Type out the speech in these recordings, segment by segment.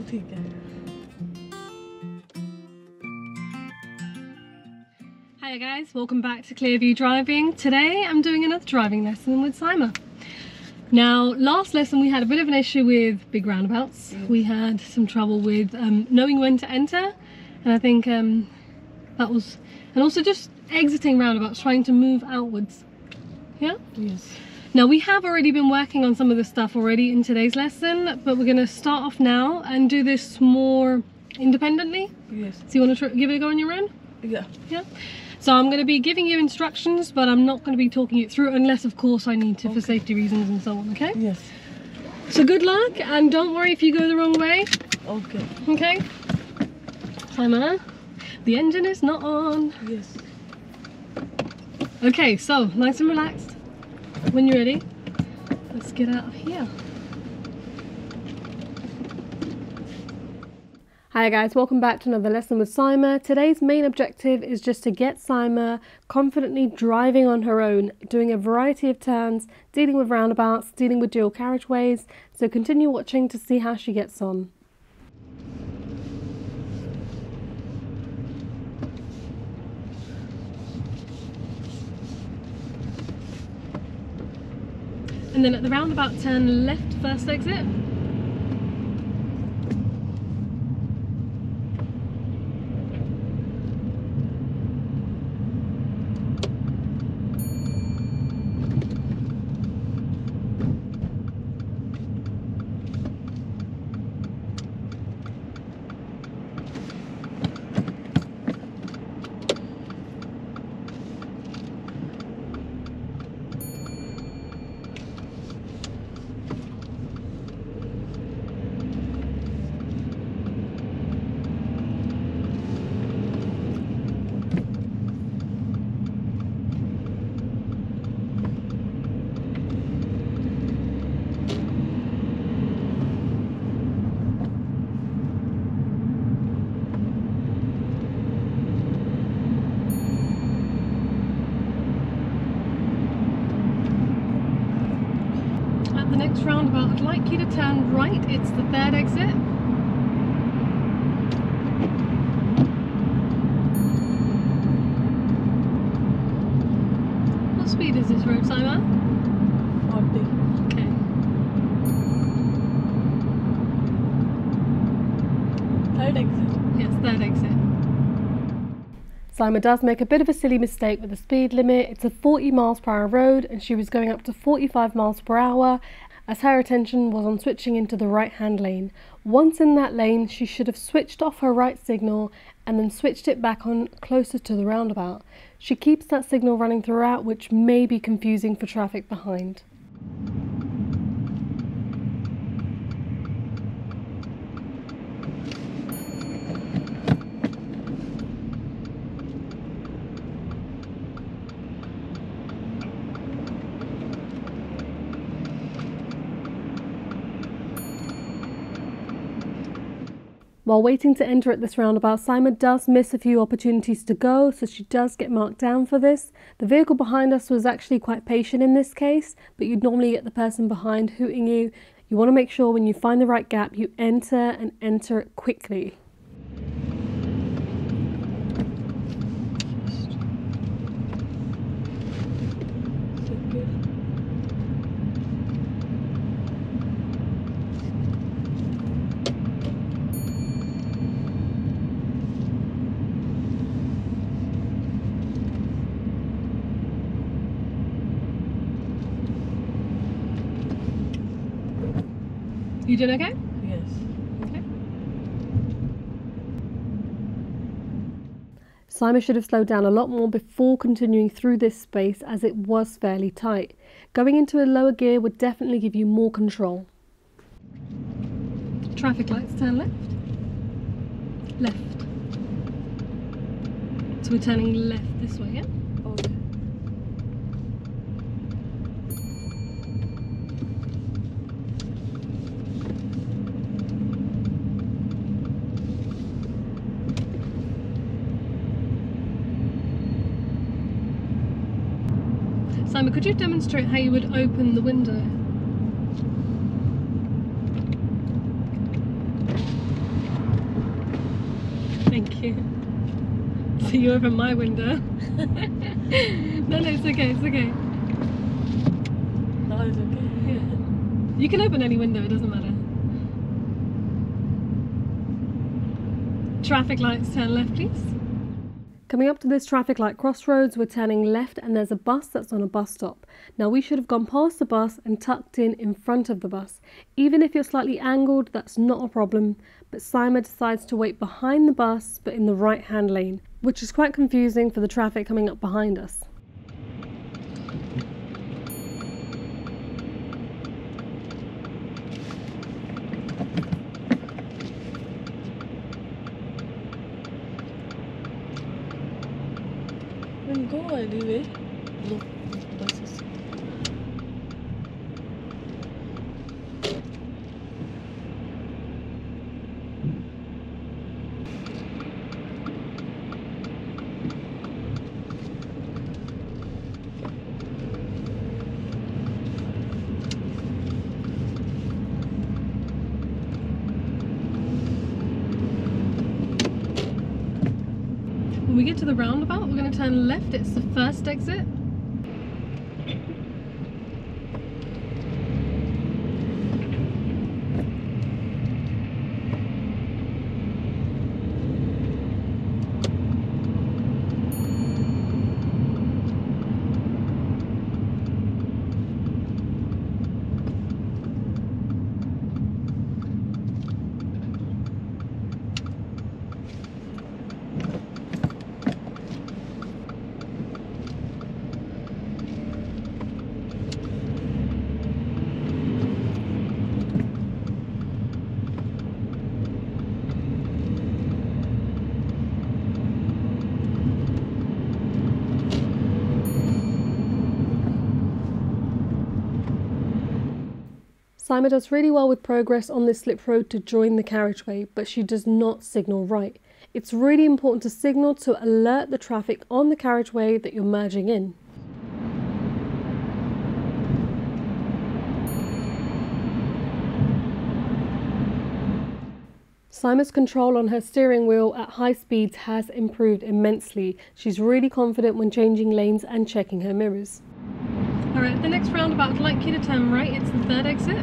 ठीक है. Hi guys, welcome back to Clearview Driving. Today I'm doing another driving lesson with Saima. Now, last lesson we had a bit of an issue with big roundabouts. Yes. We had some trouble with knowing when to enter, and I think that was, and also just exiting roundabouts, trying to move outwards. Yeah? Yes. Now we have already been working on some of this stuff already in today's lesson, but we're going to start off now and do this more independently. Yes. So you want to give it a go on your own? Yeah. Yeah. So I'm going to be giving you instructions, but I'm not going to be talking it through unless of course I need to for safety reasons and so on, okay? Yes. So good luck, and don't worry if you go the wrong way. Okay. Okay? Saima, the engine is not on. Yes. Okay, so nice and relaxed. When you're ready, let's get out of here. Hi guys, welcome back to another lesson with Saima. Today's main objective is just to get Saima confidently driving on her own, doing a variety of turns, dealing with roundabouts, dealing with dual carriageways. So continue watching to see how she gets on. And then at the roundabout, turn left first exit. At the next roundabout, I'd like you to turn right. It's the third exit. What speed is this road, Saima? 40. Okay. Third exit. Yes, third exit. Saima does make a bit of a silly mistake with the speed limit. It's a 40 miles per hour road and she was going up to 45 miles per hour as her attention was on switching into the right hand lane. Once in that lane, she should have switched off her right signal and then switched it back on closer to the roundabout. She keeps that signal running throughout, which may be confusing for traffic behind. While waiting to enter at this roundabout, Saima does miss a few opportunities to go, so she does get marked down for this. The vehicle behind us was actually quite patient in this case, but you'd normally get the person behind hooting you. You want to make sure when you find the right gap, you enter and enter it quickly. You doing okay? Yes. Okay. Saima should have slowed down a lot more before continuing through this space as it was fairly tight. Going into a lower gear would definitely give you more control. Traffic lights, turn left. Left. So we're turning left this way, yeah? Okay. Saima, could you demonstrate how you would open the window? Thank you. So you open my window. No, it's okay, it's okay. Now it's okay. Yeah. You can open any window, it doesn't matter. Traffic lights, turn left please. Coming up to this traffic light crossroads, we're turning left and there's a bus that's on a bus stop. Now we should have gone past the bus and tucked in front of the bus. Even if you're slightly angled, that's not a problem. But Saima decides to wait behind the bus, but in the right-hand lane, which is quite confusing for the traffic coming up behind us. Then go anyway. No buses. When we get to the roundabout, we're going to turn left. It's the first exit. Saima does really well with progress on this slip road to join the carriageway, but she does not signal right. It's really important to signal to alert the traffic on the carriageway that you're merging in. Saima's control on her steering wheel at high speeds has improved immensely. She's really confident when changing lanes and checking her mirrors. Alright, the next roundabout, I'd like you to turn right. It's the third exit.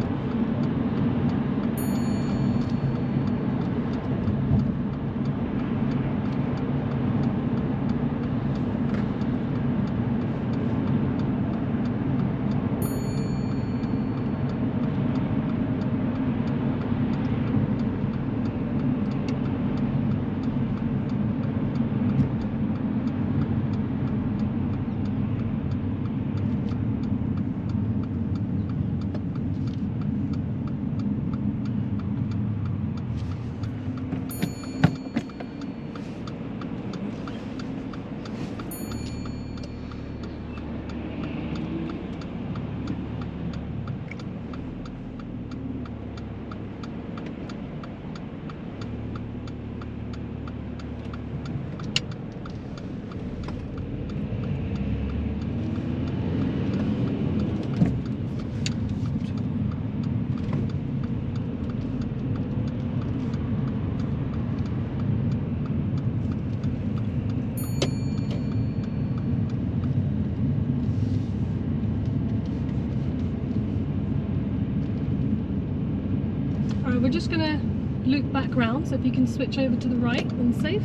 We're just going to loop back round, so if you can switch over to the right, then safe.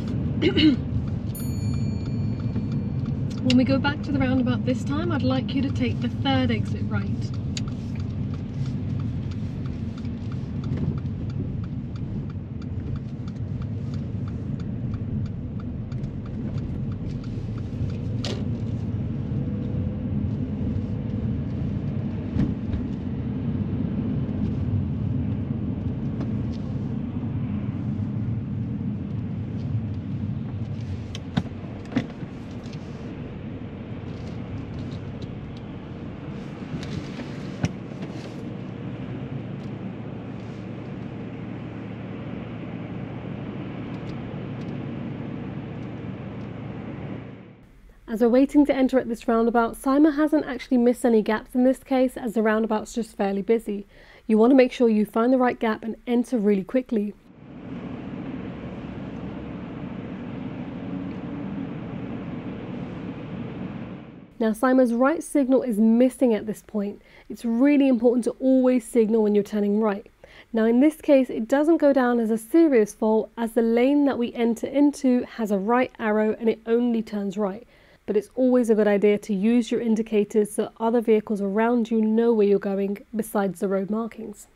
When we go back to the roundabout this time, I'd like you to take the third exit right. As we're waiting to enter at this roundabout, Saima hasn't actually missed any gaps in this case, as the roundabout's just fairly busy. You want to make sure you find the right gap and enter really quickly. Now Saima's right signal is missing at this point. It's really important to always signal when you're turning right. Now in this case it doesn't go down as a serious fault, as the lane that we enter into has a right arrow and it only turns right. But it's always a good idea to use your indicators so other vehicles around you know where you're going besides the road markings.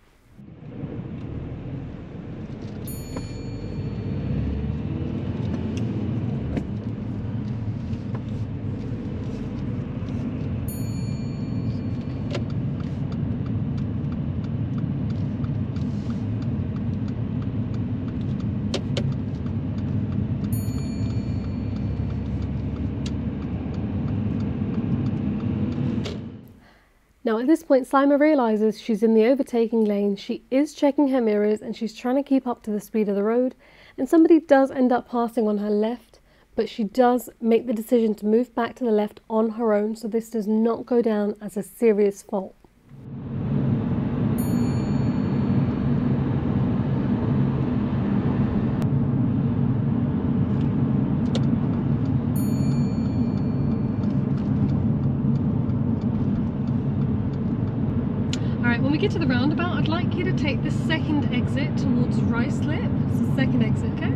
Now at this point Saima realises she's in the overtaking lane, she is checking her mirrors and she's trying to keep up to the speed of the road, and somebody does end up passing on her left, but she does make the decision to move back to the left on her own, so this does not go down as a serious fault. Alright, when we get to the roundabout, I'd like you to take the second exit towards Ruislip. It's the second exit, okay?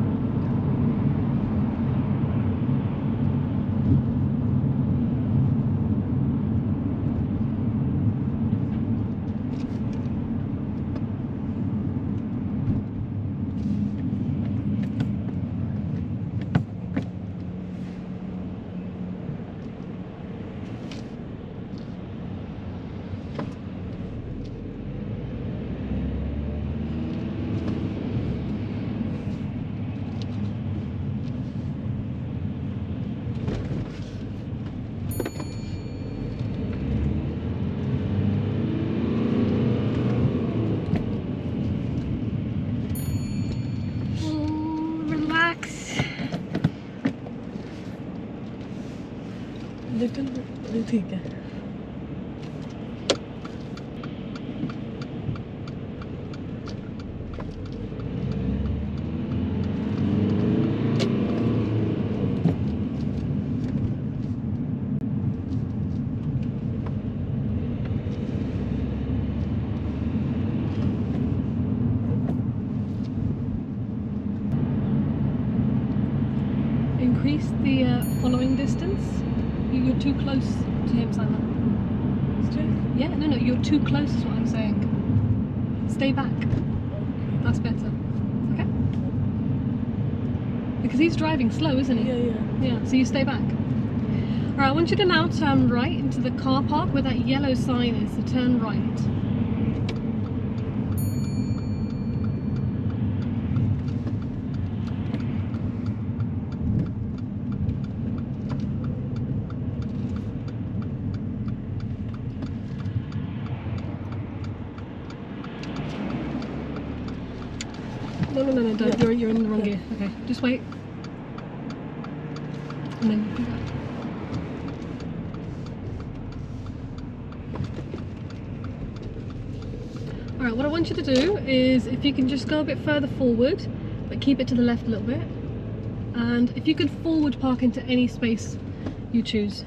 Little bit ठीक है. Increase the following distance. You're too close to him, Saima. Still? Yeah, no, you're too close is what I'm saying. Stay back. That's better. Okay? Because he's driving slow, isn't he? Yeah. Yeah, so you stay back. Alright, I want you to now turn right into the car park where that yellow sign is, so turn right. No, don't. Yeah. You're in the wrong gear. Okay, just wait. And then do that. Alright, what I want you to do is, if you can just go a bit further forward, but keep it to the left a little bit. And if you could forward park into any space you choose.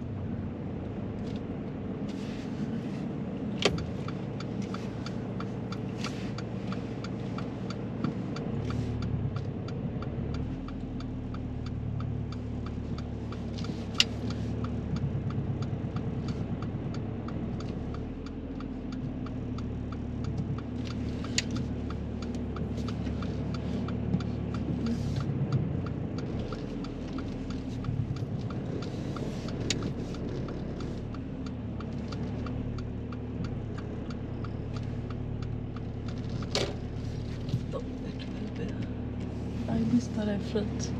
I missed the reference.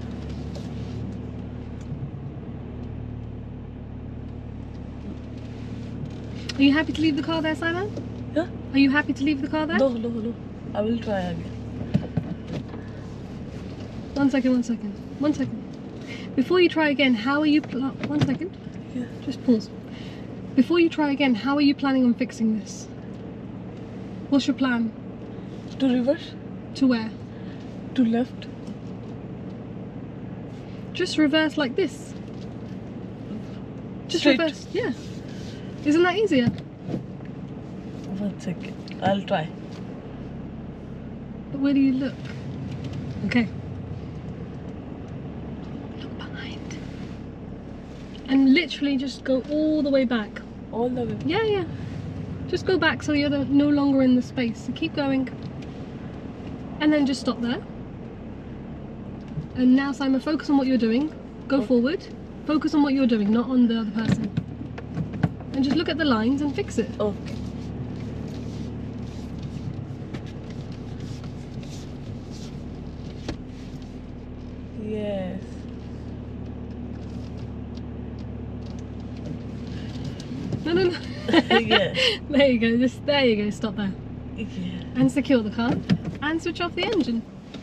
Are you happy to leave the car there, Simon? Yeah? Are you happy to leave the car there? No. I will try again. One second. Before you try again, how are you... 1 second. Yeah. Just pause. Before you try again, how are you planning on fixing this? What's your plan? To reverse? To where? To left? Just reverse like this. Just Straight. reverse. Yeah. Isn't that easier? 1 second. I'll try. But where do you look? Okay. Look behind. And literally just go all the way back. All the way. Yeah, yeah. Just go back so you're no longer in the space. So keep going. And then just stop there. And now, Saima, focus on what you're doing. Go forward. Focus on what you're doing, not on the other person. And just look at the lines and fix it. Okay. Yes. No, no, no. Yeah. There you go. Just there you go. Stop there. Yeah. And secure the car. And switch off the engine.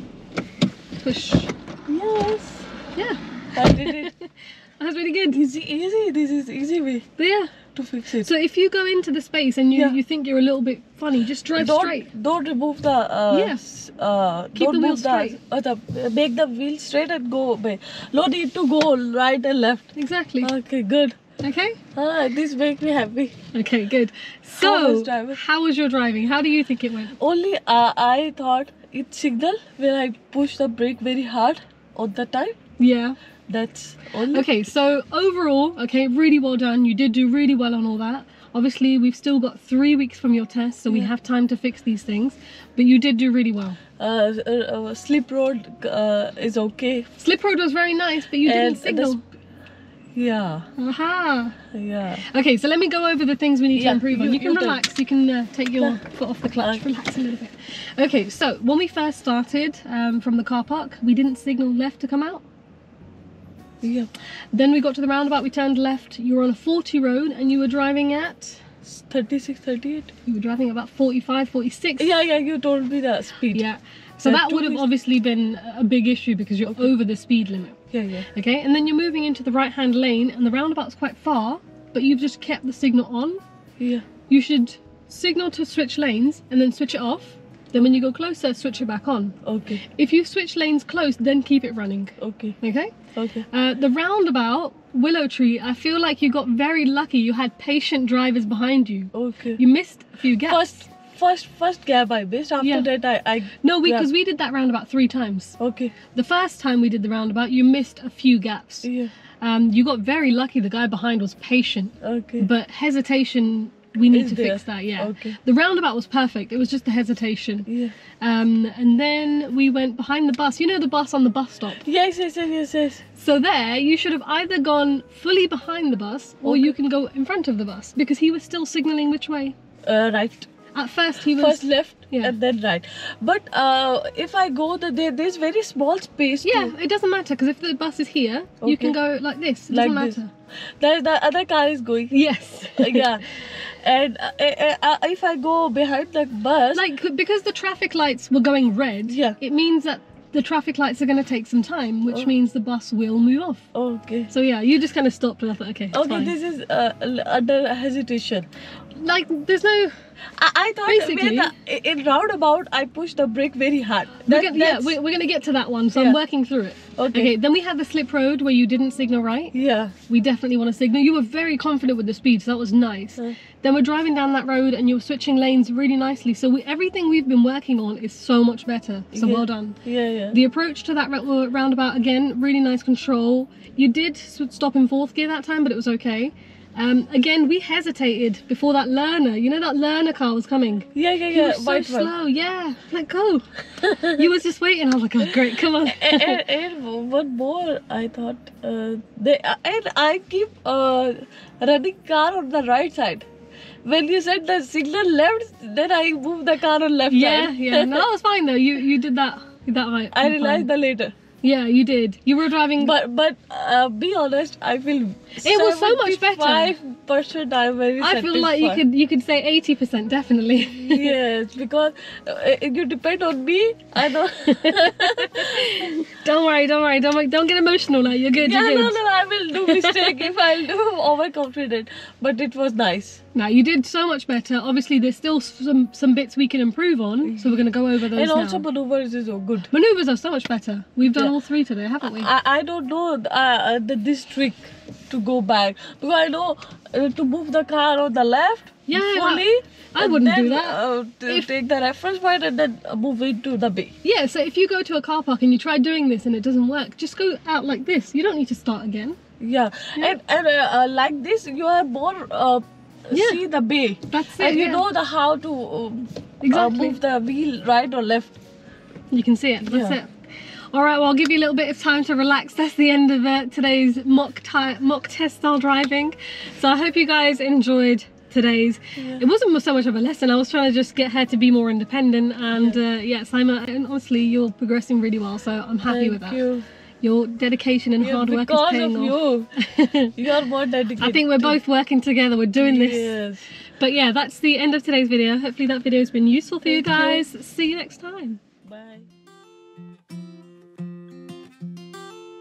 Push. Yes. Yeah. I did it. That's really good. Easy. This is easy way But yeah. to fix it. So if you go into the space and you think you're a little bit funny, just drive straight. Don't remove the. Yes. Keep don't the wheel move straight. Make the wheel straight and go away. No need to go right and left. Exactly. Okay, good. Okay. This makes me happy. Okay, good. How So, was how was your driving? How do you think it went? Only I thought it signal when I push the brake very hard all the time. Yeah. That's only. Okay, so overall, okay, really well done. You did do really well on all that. Obviously, we've still got 3 weeks from your test, so we have time to fix these things. But you did do really well. Slip road is okay. Slip road was very nice, but you didn't signal. Yeah. Aha. Yeah. Okay, so let me go over the things we need to improve on. You can you can. relax. You can take your foot off the clutch. Relax a little bit. Okay, so when we first started from the car park, we didn't signal left to come out. Yeah. Then we got to the roundabout, we turned left. You were on a 40 road and you were driving at 36, 38. You were driving about 45, 46. Yeah, you told me the speed. Yeah. So that would have obviously been a big issue because you're over the speed limit. Yeah. Okay, and then you're moving into the right-hand lane and the roundabout's quite far, but you've just kept the signal on. Yeah. You should signal to switch lanes and then switch it off. Then when you go closer, switch it back on. Okay. If you switch lanes close, then keep it running. Okay. Okay? Okay. The roundabout, Willow Tree, I feel like you got very lucky. You had patient drivers behind you. Okay. You missed a few gaps. First gap I missed. After that I No, because we did that roundabout 3 times. Okay. The first time we did the roundabout, you missed a few gaps. Yeah. You got very lucky. The guy behind was patient. Okay. But hesitation, we need Is to there? fix that. Yeah. Okay. The roundabout was perfect. It was just the hesitation. Yeah. And then we went behind the bus. You know the bus on the bus stop. Yes. So there, you should have either gone fully behind the bus, or you can go in front of the bus because he was still signalling which way. Right. At first he was First left Yeah. and then right. But if I go there's very small space. Yeah, it doesn't matter because if the bus is here, you can go like this. It Like doesn't this. matter. The other car is going. Yes. Yeah. And if I go behind the bus, Like because the traffic lights were going red, Yeah. it means that the traffic lights are going to take some time, which means the bus will move off. okay. So yeah, you just kind of stopped and I thought, okay, it's Okay, fine. this is under hesitation. Like there's no. I thought Basically- in roundabout I pushed the brake very hard. We're going to get to that one, so I'm Yeah. working through it. Okay. Then we had the slip road where you didn't signal right. Yeah. We definitely want to signal. You were very confident with the speed, so that was nice. Then we're driving down that road and you were switching lanes really nicely. So everything we've been working on is so much better. So well done. Yeah. The approach to that roundabout, again, really nice control. You did stop in 4th gear that time, but it was okay. Again, we hesitated before that learner. You know that learner car was coming? Yeah. He was so White one. slow. Yeah, let go. You was just waiting. I was like, oh, great, come on. and one more, I thought and I keep running car on the right side. When you said the signal left, then I moved the car on left side. Yeah. No, that was fine though. You did that right. I realized that later. Yeah, you did. You were driving. But be honest, I feel It was so much better. 5% I'm very I feel like you could say 80% definitely. Yes, because you depend on me. I know. Don't worry. Don't get emotional now. You're good. Yeah, you're good. no, I will do mistake if I'll do overconfident. But it was nice. No, you did so much better. Obviously, there's still some bits we can improve on, so we're going to go over those And now. also maneuvers is so good. Maneuvers are so much better. We've done all 3 today, haven't we? I don't know this trick to go back, because I know to move the car on the left fully. I wouldn't do that. Take the reference point and then move into the bay. Yeah, so if you go to a car park and you try doing this and it doesn't work, just go out like this. You don't need to start again. Yeah. And like this, you are more see the bay. That's it. And you know how to move the wheel right or left. You can see it. That's it. All right, well, I'll give you a little bit of time to relax. That's the end of today's mock test style driving. So I hope you guys enjoyed today's. It wasn't so much of a lesson. I was trying to just get her to be more independent, and Saima, and honestly, you're progressing really well, so I'm happy with that. You. Your dedication and hard work is paying off. You are more dedicated. I think we're both working together. We're doing this. Yes. But yeah, that's the end of today's video. Hopefully that video has been useful for you guys. See you next time. Bye.